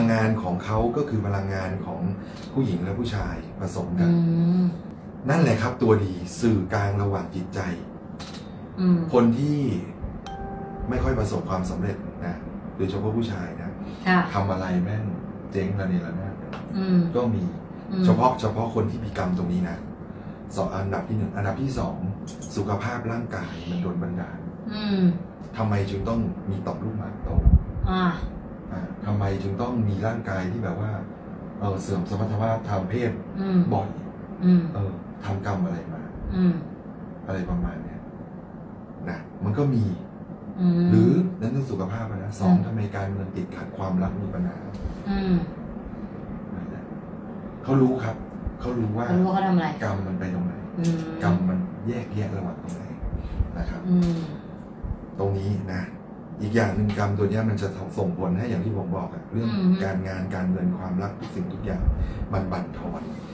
งงานของเขาก็คือพลังงานของผู้หญิงและผู้ชายผสมกันนั่นแหละครับตัวดีสื่อกลางระหว่างจิตใจคนที่ไม่ค่อยประสบความสำเร็จนะโดยเฉพาะผู้ชายนะทำอะไรแม่งเจ๊งระเนระนาดก็มีเฉพาะคนที่มีกรรมตรงนี้นะอันดับที่ 1อันดับที่ 2สุขภาพร่างกายมันโดนบันดาลทำไมจึงต้องมีต่อมลูกหมากโตทำไมจึงต้องมีร่างกายที่แบบว่าเสื่อมสมรรถภาพทางเพศบ่อยทำกรรมอะไรมาอะไรประมาณนี้นะมันก็มีหรือนั่นเรื่องสุขภาพนะ2ทำไมการเงินติดขัดความรักมีปัญหาเขารู้ครับเขารู้ว่ากรรมมันไปตรงไหนกรรมมันแยกแยะระหว่างตรงไหนนะครับตรงนี้นะอีกอย่างหนึ่งกรรมตัวนี้มันจะส่งผลให้อย่างที่ผมบอกเรื่องการงานการเงินความรักทุกสิ่งทุกอย่างมันบั่นทอน